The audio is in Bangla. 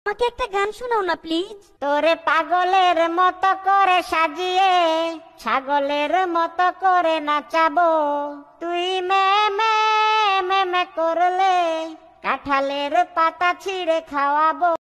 আমাকে একটা গান শোনাও না প্লিজ। তোরে পাগলের মতো করে সাজিয়ে ছাগলের মতো করে নাচাবো, তুই মে মে মে মে করলে কাঁঠালের পাতা ছিঁড়ে খাওয়াবো।